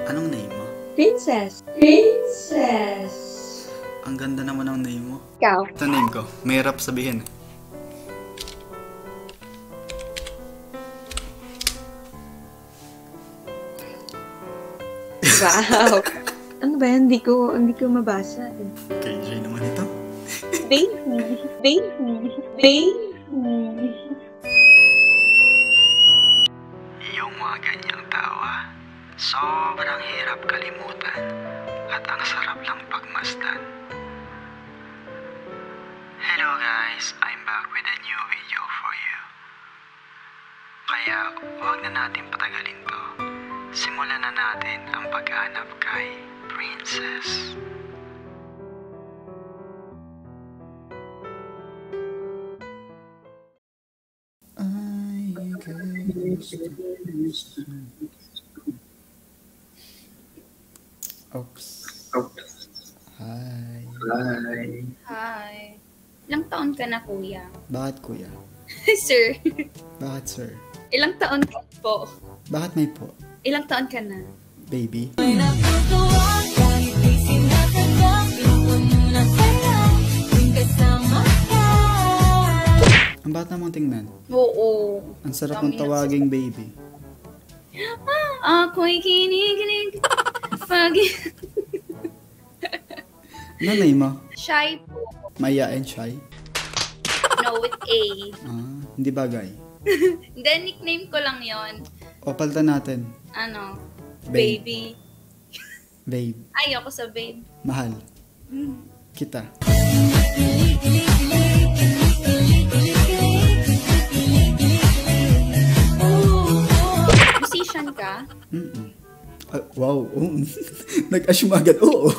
Anong name mo? Princess. Princess. Ang ganda naman ng name mo. Ikaw. Ito name ko. Mahirap sabihin. Wow. Ano ba yan? Hindi ko mabasa. KJ naman ito. Baby. Baby. Baby. Yung mga ganyang tawa, sobrang hirap kalimutan at ang sarap lang pagmasdan. Hello guys, I'm back with a new video for you. Kaya huwag na natin patagalin to. Simulan na natin ang paghanap kay Princess. Oops. Hi. Hi. Hi. Ilang taon ka na, kuya? Bakit kuya? Sir. Bakit sir? Ilang taon ka po? Bakit may po? Ilang taon ka na? Baby? Ang bata mong tingnan. Oo. Ang sarap ng tawaging baby. Ako'y kinikilig. Nanay mo? Shy po. Mayayain shy? No, with A. Hindi bagay. Hindi, nickname ko lang yon. O, palitan natin. Ano? Babe. Baby. Babe. Ayoko sa babe. Mahal. Kita. Musician ka? Wow. Nag-assume agad. Oo.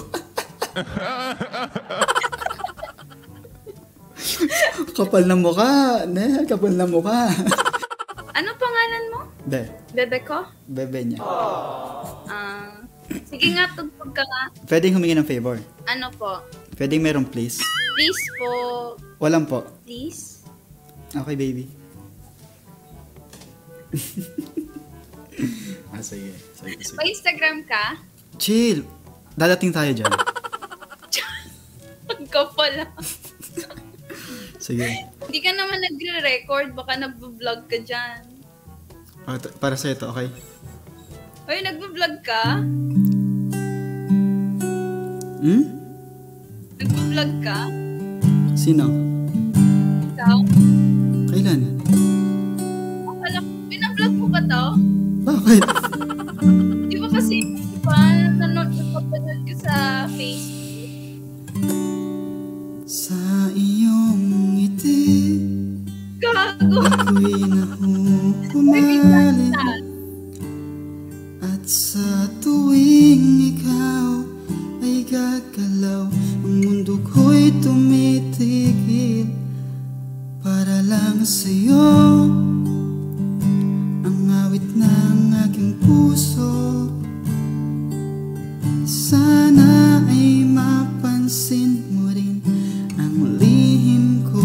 Kapal na mukha. Kapal na mukha. Ano pangalan mo? Be. Bebe ko? Bebe niya. Sige nga, tugtog ka nga. Pwedeng humingi ng favor. Ano po? Pwedeng meron please. Please po. Walang po. Please? Okay, baby. Sige. Pa-Instagram ka? Chill. Dadating tayo dyan. Ka pala. Sige. Hindi ka naman nagre-record. Baka nag-vlog ka dyan. Para sa ito, okay? Uy, nag-vlog ka? Nag-vlog ka? Sino? Ikaw? Kailan? Akala ko, pinablog mo ba to? Bakit? Di ba kasi, napapanood ko sa Facebook. Sa iyong ngiti Gago! ako'y nahuhumalit. At sa tuwing ikaw ay gagalaw, ang mundo ko'y tumitigil para lang sa'yo. Ang awit ng aking puso, sana ay mapansin mo rin ang lihim ko.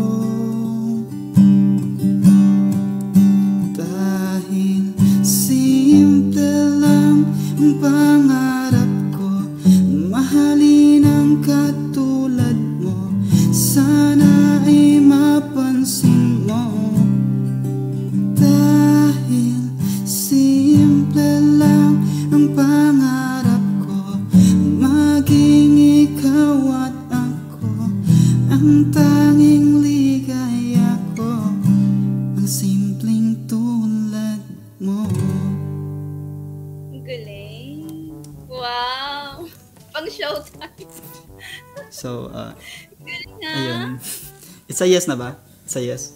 Dahil simple lang ang pangarap ko, mahalin ang katulad mo, sana ay mapansin mo. Dahil simple lang ang pangarap ko, maging ikaw at ako, ang tanging ligaya ko, ang simpleng tulad mo. Galing. Wow. Pang showtime. So, Galing nga. ayun. It's a yes na ba? It's a yes.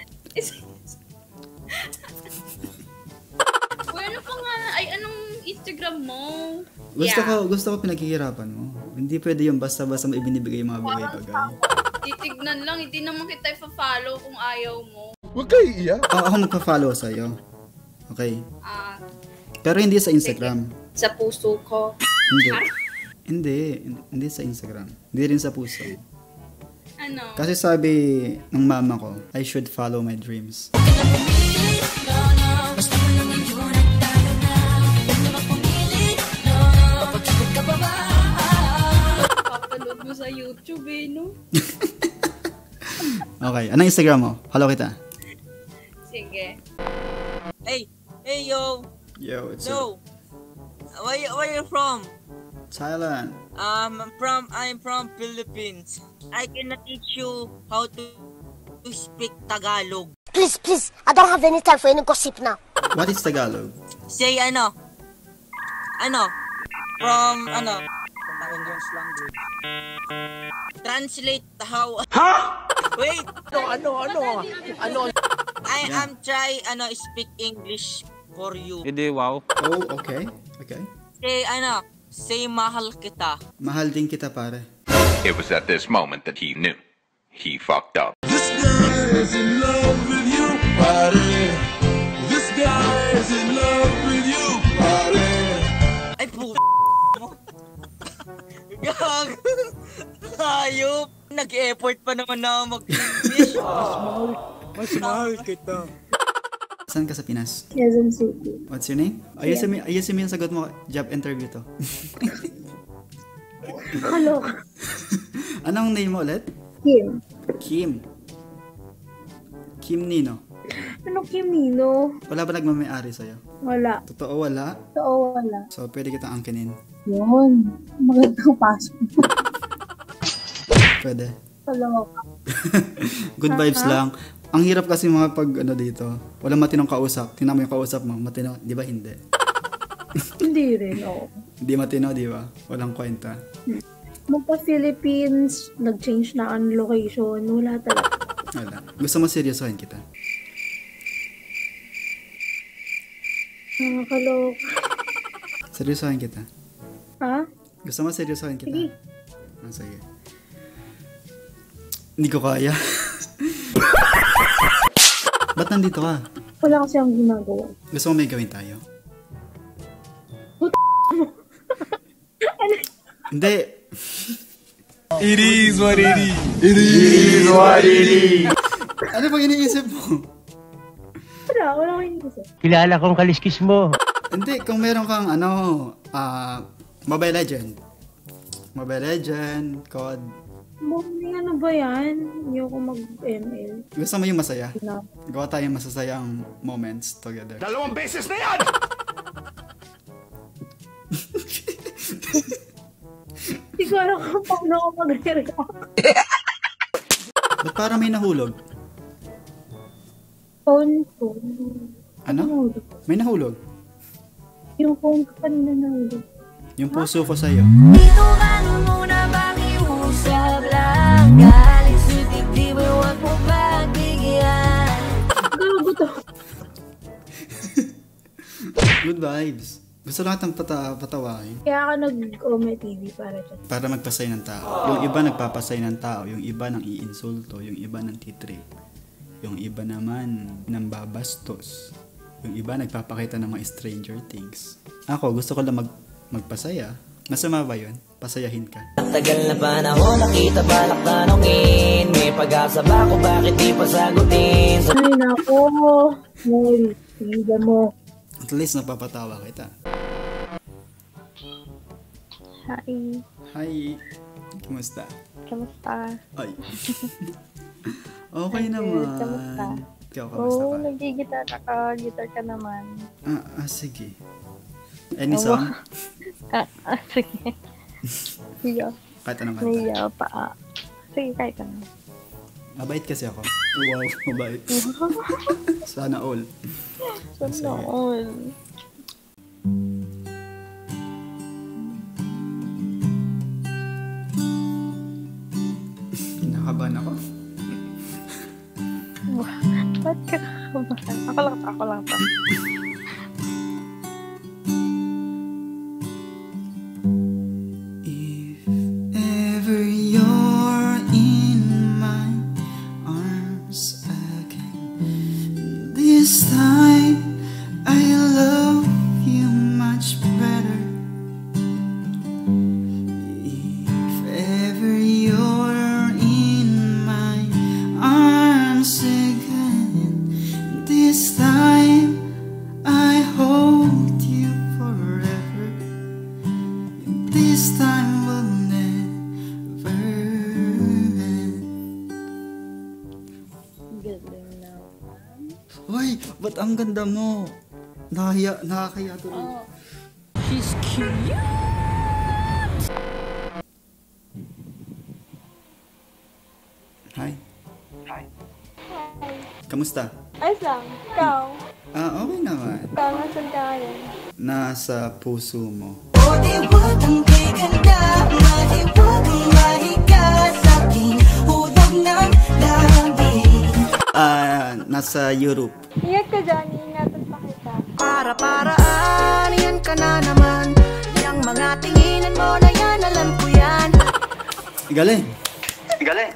Ano pa nga? Ay, anong Instagram mo? Gusto ko pinaghihirapan mo. Hindi pwede yung basta-basta mo ibinibigay yung mga bagay-bagay. Titignan lang. Hindi naman kita ipa-follow kung ayaw mo. Huwag kayo iiyak. Ako magpa-follow sa'yo. Okay. Ah, Pero hindi sa Instagram. sa puso ko. Hindi sa Instagram. Hindi rin sa puso. Ano? Kasi sabi ng mama ko, I should follow my dreams. no? Okay, anong Instagram mo? Follow kita. Sige. Hey, yo. Yo, it's No. Where you from? Thailand. I'm from Philippines. I cannot teach you how to speak Tagalog. Please, I don't have any time for any gossip now. What is Tagalog? Say from English language. Translate how. Wait. Ano? I am try speak English for you. Oh, okay. Okay. Say mahal kita. Mahal din kita, pare. It was at this moment that he knew. He fucked up. This guy is in love with you, buddy. This guy is in love with you, buddy. Ay po. Gag. Hayop. Nag-effort pa naman na mag-English. Mas mahal kita. Saan ka sa Pinas? Quezon City. What's your name? Ayusin mo yung sagot mo. Job interview to. Hello. Anong name mo ulit? Kim. Kim. Kim Nino. Ano Kim Nino? Wala ba nagmamayari sa'yo? Wala. Totoo wala? Oo, wala. So, pwede kitang angkinin. Yun. Magandang pasok. Pwede. Hello. Good vibes lang. Ang hirap kasi mga pag dito. Walang matinong kausap. Tingnan mo yung kausap mo. Matino. Di ba hindi? Hindi rin, oo. Hindi matino, di ba? Walang kwenta. Magpa-Philippines, nag-change na ang location. Wala talaga. Wala. Gusto mo seryosohin kita? Nakakalok. Seryosohin kita? Ha? Gusto mo seryosohin kita? Sige. Sige. Hindi ko kaya. Ba't nandito ka? Wala kasi ang ginagawa. Gusto mo may gawin tayo? Hindi. It is what it is. It is what it is. Ano bang iniisip mo? Wala ko iniisip. Kilala kong kaliskis mo. Hindi, kung meron kang Mobile Legend. Mobile Legend, COD. Ano ba yan? Hindi ako mag-ML. Gusto mo yung masaya? No. Gawa tayong masasayang moments together. 2 beses na yan! Hindi ko alam kung paano ako mag-react. Ba't parang may nahulog? Phone ko. Ano? May nahulog? Yung phone ko kanina nahulog. Yung puso ko sa'yo. Gago to. Good vibes. Gusto lahat ng patawain. Kaya ako nag-Omegle para dyan. Para magpasay ng tao. Yung iba nagpapasay ng tao. Yung iba nang iinsulto. Yung iba nang titrip. Yung iba naman nang babastos. Yung iba nagpapakita ng mga stranger things. Ako, gusto ko lang magpasaya. Masama ba yun? Pasayahin ka. Tagal na panahon, nakita balak tanongin. May pag-asa ba ko, bakit di pa sagutin? Ay nako. Nhel, hindi mo. At least napapatawa kita. Hi. Hi. Kumusta? Kamusta? Ay. Okay naman. Kamusta? Ikaw, kamusta ka? Nag-gitar ka. Gitar ka naman. Sige. Any song? Sige. Iyo. Kahit anong kanta. Naiya pa. Sige, kahit ano. Mabait kasi ako. Wow, mabait. Sana all. Sana all. Kinakabahan ako. Ba't ka kakabahan? Ako lang to. If ever you're in my arms again, this time I love you much better. If ever you're in my arms again, this time I hold you forever. This time will never cute. Ang ganda mo. Nakakaya tuloy. Oh. She's cute. Hi. Hi. Kamusta? Ayos lang. Ikaw? Okay naman. Ikaw, nasan ka ngayon? Nasa puso mo. Nasa Europe. Ingat ka dyan, iingatan pa kita. Para-paraan, yan ka na naman. Yang mga tinginan mo na yan, alam ko yan. Galing. Galing.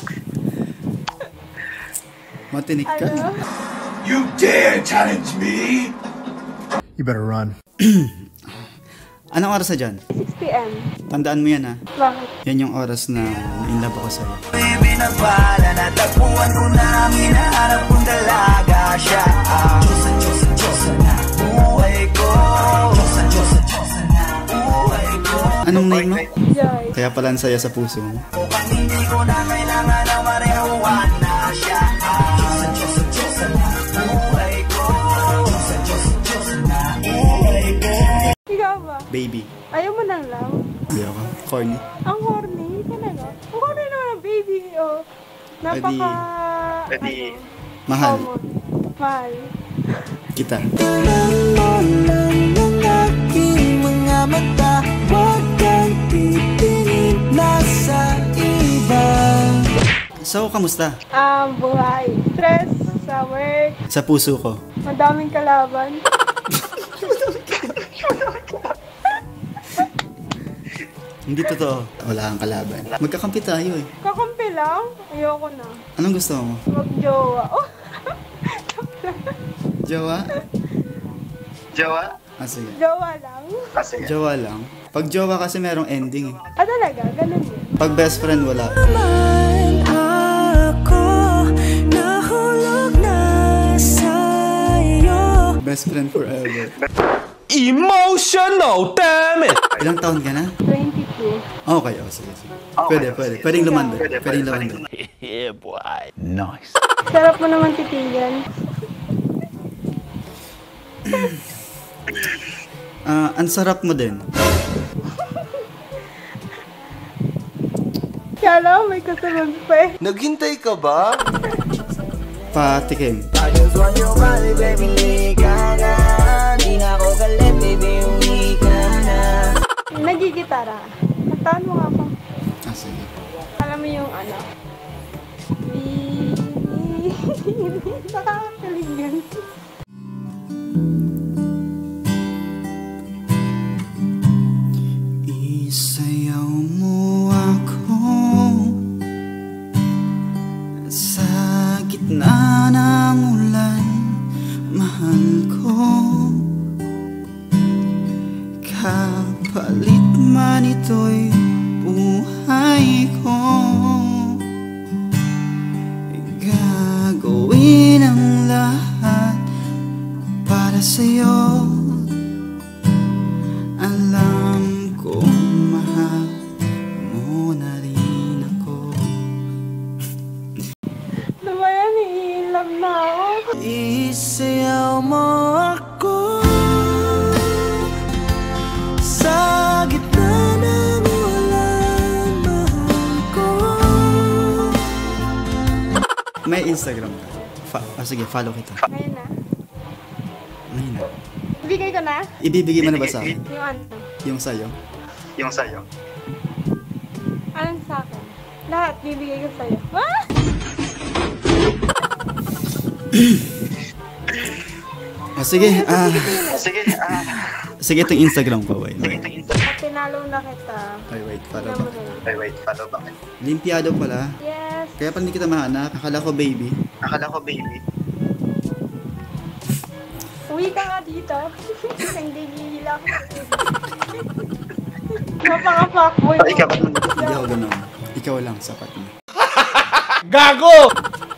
Matinik ka. You dare challenge me? You better run. Anong oras na dyan? 6 p.m. Tandaan mo yan ha. Bakit? Yan yung oras na in-love ako sa'yo. Binabala na tapuan ko na ang hinahanap kong dalaga siya. Diyosa na buhay ko. Diyosa na buhay ko. Anong name mo? Joy. Kaya pala ang saya sa puso mo. Mukhang hindi ko na kailangan ng marehuan na siya. Diyosa na buhay ko. Diyosa na buhay ko. Ikaw ba? Baby. Ayaw mo ng love? Hindi ako. Corny. Ang horny? Talaga? Ang horny naman ng baby, oh. Napaka... Edi. Mahal. Common. Mahal. Kita. Mga mata, huwag kang titingin nasa iba. So, kamusta? Buhay. Stress sa work. Sa puso ko. Madaming kalaban. Hindi totoo. Wala kang kalaban. Magkakampi tayo eh. Kakampi lang? Ayoko na. Anong gusto mo? Mag-jowa. Oh! Jowa? Jowa? Sige. Jowa lang? Sige. Jowa lang. Pag jowa kasi merong ending eh. Talaga? Ganun yun. Pag best friend, wala. Ako nahulog na sa'yo. Best friend forever. Emotional, damn it! Ilang taon ka na? 22. Okay, sige. Pwede. Pwedeng lumando. Pwedeng lumando. Yeah, boy. Nice. Sarap mo naman titigan. Ang sarap mo din. Kala may kasunod pa eh. Naghintay ka ba? Patikim. I just want your body, baby, lika na. Di na ako galit, baby, uwi ka na. Nagigitara. Kantaan mo nga ako. Sige. Alam mo yung ano? Nakakakilig yan. Isayaw mo ako sa gitna ng ulan, mahal ko. Kapalit man ito'y buhay ko, gagawin ang lahat para sa'yo. Alam kong mahal mo na rin ako. Ano ba yan? I-love na ako. Isayaw mo ako sa gitna ng ulan, mahal ko. May Instagram ka? Sige, follow kita. Ngayon na. Ngayon na. Ibigay ko na? Ibibigay mo na ba sa akin? Yung ano? Yung sa'yo? Yung sa'yo. Anong sa akin? Lahat bibigay ko sa'yo. Ah! Sige, Sige. sige, itong Instagram ko. Wait. At tinalo na kita. Wait, follow Tignan mo ba? na lang. Wait, follow ba? Limpiado pala. Yes. Kaya pala hindi kita mahanap. Akala ko baby. Akala ko baby. Uwi ka nga dito. Hindi gigila ko. Napaka-fuckboy mo. Ikaw ba naman? Hindi ako ganun. Ikaw lang, sapat na. Gago!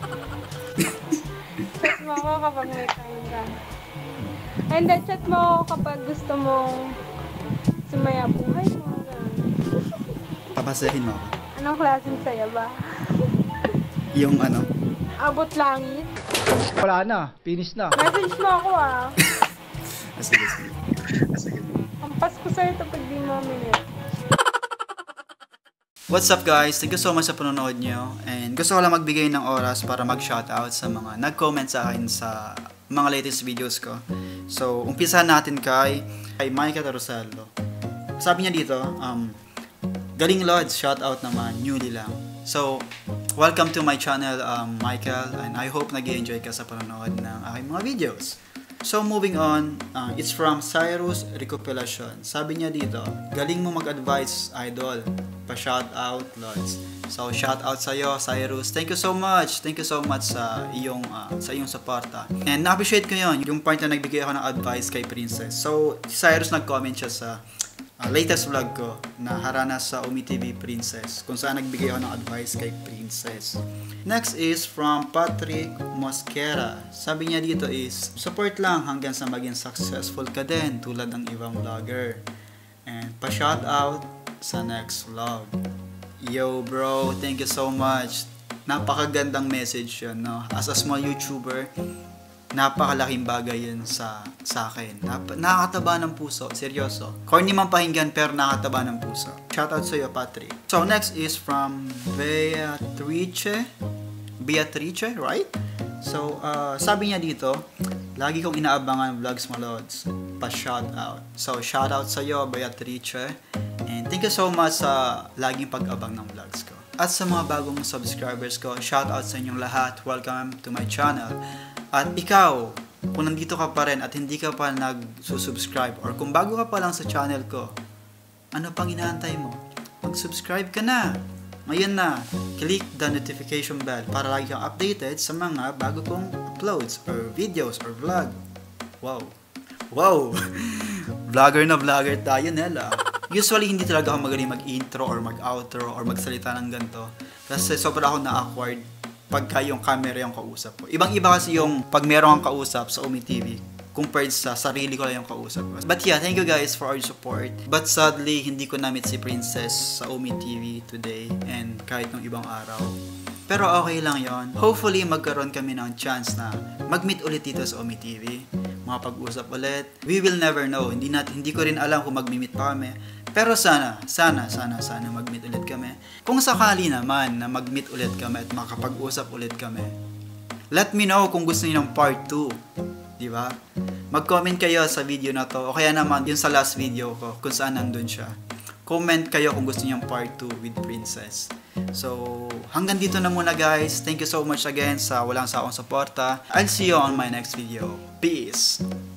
Chat mo ako kapag may time ka. And then chat mo ako kapag gusto mong sumaya buhay mo. Papasahin mo ako. Anong klaseng saya ba? Yung ano? Abot langit? Wala na. Finish na. Message mo ako ah. Sige. Ampas ko sa'yo ito pag di mo minute. What's up guys? Thank you so much sa panonood nyo. And gusto ko lang magbigay ng oras para mag-shoutout sa mga nag-comment sa akin sa mga latest videos ko. So, umpisahan natin kay Michael Rosello. Sabi niya dito, galing Lods, shoutout naman, newly lang. So, welcome to my channel, Michael, and I hope nag-enjoy ka sa panonood ng aking mga videos. So, moving on, it's from Cyrus Recopilation. Sabi niya dito, galing mo mag-advise, idol. Pa-shoutout, Lods. So, shoutout sa'yo, Cyrus. Thank you so much. Thank you so much sa iyong suporta. And na-appreciate ko yun, yung part na nagbigay ako ng advice kay Princess. So, si Cyrus nag-comment siya sa latest vlog ko na Harana sa Omegle Princess, kung saan nagbigay ako ng advice kay Princess. Next is from Patrick Mosquera. Sabi niya dito is, support lang hanggang sa maging successful ka din tulad ng ibang vlogger. And pa-shoutout sa next vlog. Yo bro, thank you so much. Napakagandang message yun, no? As a small YouTuber, napakalaking bagay yun sa akin. Nakakataba ng puso, seryoso. Corny man pakinggan pero nakakataba ng puso. Shoutout sa iyo, Patrick. So next is from Beatrice, right? So sabi niya dito, lagi kong inaabangan vlogs mo, Lods. Pa-shoutout. So shoutout sa iyo, Beatrice. And thank you so much sa laging pag-abang ng vlogs ko. At sa mga bagong subscribers ko, shoutout sa inyong lahat. Welcome to my channel. At ikaw, kung nandito ka pa rin at hindi ka pa nag-subscribe or kung bago ka pa lang sa channel ko, ano pang inaantay mo? Mag-subscribe ka na! Ngayon na, click the notification bell para lagi kang updated sa mga bago kong uploads or videos or vlog. Wow! Vlogger na vlogger tayo, Nhel. Usually, hindi talaga ako magaling mag-intro or mag-outro or magsalita ng ganito. Kasi sobra ako na-awkward pagka yung camera yung kausap ko. Ibang-iba kasi yung pag meron kang kausap sa Ometv compared sa sarili ko lang yung kausap ko. But yeah, thank you guys for all your support. But sadly, hindi ko na-meet si Princess sa Ometv today and kahit nung ibang araw. Pero okay lang yon. Hopefully, magkaroon kami ng chance na mag-meet ulit dito sa Ometv. Makapag-usap ulit. We will never know. Hindi ko rin alam kung mag-meet pa kami. Pero sana mag-meet ulit kami. Kung sakali naman na mag-meet ulit kami at makapag-usap ulit kami, let me know kung gusto niyo ng part 2. Di ba? Mag-comment kayo sa video na to o kaya naman yun sa last video ko kung saan nandun siya. Comment kayo kung gusto niyo ng part 2 with Princess. So, hanggang dito na muna guys. Thank you so much again sa walang sawang suporta. I'll see you on my next video. Peace!